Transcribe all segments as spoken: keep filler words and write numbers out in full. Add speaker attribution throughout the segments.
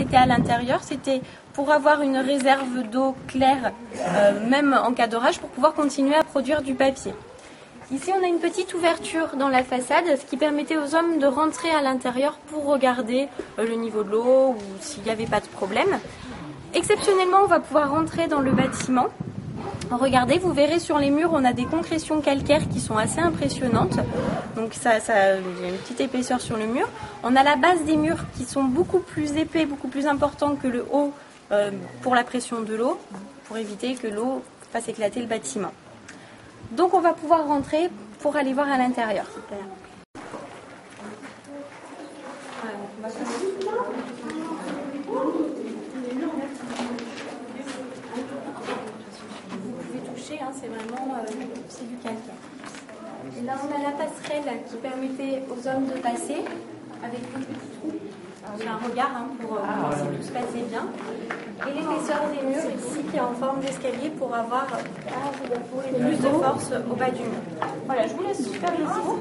Speaker 1: était à l'intérieur, c'était pour avoir une réserve d'eau claire, euh, même en cas d'orage, pour pouvoir continuer à produire du papier. Ici, on a une petite ouverture dans la façade, ce qui permettait aux hommes de rentrer à l'intérieur pour regarder euh, le niveau de l'eau ou s'il n'y avait pas de problème. Exceptionnellement, on va pouvoir rentrer dans le bâtiment. Regardez, vous verrez sur les murs, on a des concrétions calcaires qui sont assez impressionnantes. Donc ça, ça, il y a une petite épaisseur sur le mur. On a la base des murs qui sont beaucoup plus épais, beaucoup plus importants que le haut euh, pour la pression de l'eau, pour éviter que l'eau fasse éclater le bâtiment. Donc on va pouvoir rentrer pour aller voir à l'intérieur. Hein, c'est vraiment euh, c'est du calcaire. Et là, on a la passerelle qui permettait aux hommes de passer avec un petit trou. J'ai un regard hein, pour euh, voir si tout se passait bien. Et l'épaisseur des murs ici qui est en forme d'escalier pour avoir euh, plus de force au bas du mur. Voilà, je vous laisse faire les ciseaux.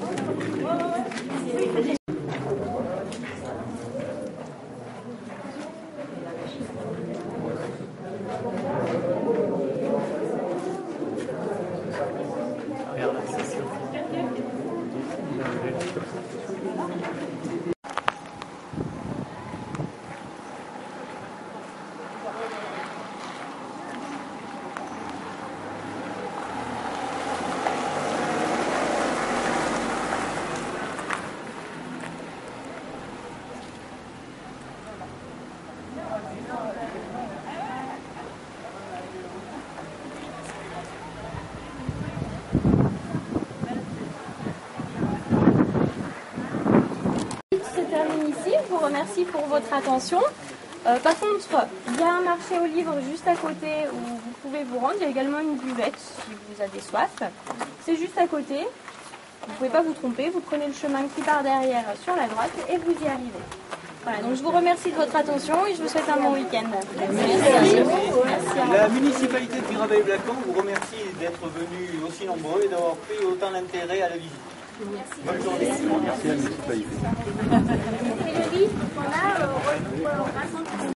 Speaker 1: Je vous remercie pour votre attention. Euh, par contre, il y a un marché aux livres juste à côté où vous pouvez vous rendre. Il y a également une buvette si vous avez soif. C'est juste à côté. Vous ne pouvez pas vous tromper. Vous prenez le chemin qui part derrière sur la droite et vous y arrivez. Voilà, donc je vous remercie de votre attention et je vous souhaite un bon week-end. Merci. Merci.
Speaker 2: La municipalité de Mirabeau-Blancon vous remercie d'être venus aussi nombreux et d'avoir pris autant d'intérêt à la visite. Merci. Bonne journée. Merci à la municipalité.